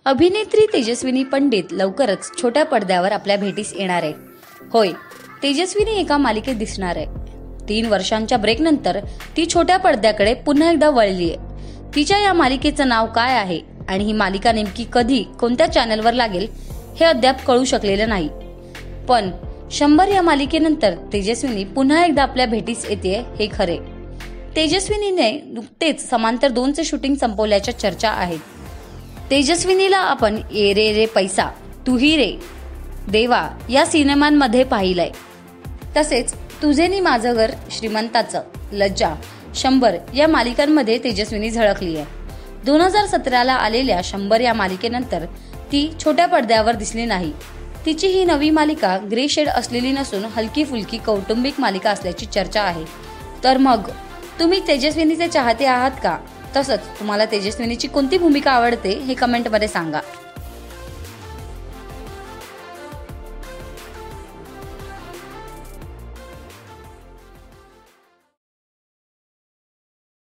अभिनेत्री तेजस्विनी पंडित लवकरच छोट्या पडद्यावर आपल्या भेटीस येणार आहे. होय, तेजस्विनी एका मालिकेत दिसणार आहे. 3 वर्षांच्या ब्रेक नंतर ती छोट्या पडद्याकडे पुन्हा एकदा वळली आहे. तिच्या या मालिकेचं नाव काय आहे आणि ही मालिका नेमकी कधी कोणत्या चॅनलवर लागेल हे अद्याप कळू शकलेलं नाही. पण 100 या मालिकेनंतर तेजस्विनी पुन्हा एकदा आपल्या भेटीस येते हे खरे. तेजस्विनीने नुकतेच समांतर 2चे शूटिंग संपवल्याच्या चर्चा आहेत. तेजस्विनीला आपण ये रे रे पैसा, तू ही रे देवा या सिनेमांमध्ये पाहिलंय. तसेच तुझे नि माझं घर, श्रीमंताचं, लज्जा, 100 या मालिकांमध्ये तेजस्विनी झळकली आहे. 2017ला आलेल्या 100 या मालिकेनंतर ती छोट्या पडद्यावर दिसली नाही. तिची ही नवी मालिका ग्रे शेड असलेली नसून हलकी फुलकी कौटुंबिक मालिका असल्याची चर्चा आहे. तर मग तुम्ही तेजस्विनीचे चाहते आहात का? तसंच तुम्हाला तेजस्विनीची कोणती भूमिका आवडते हे कमेंटमध्ये सांगा.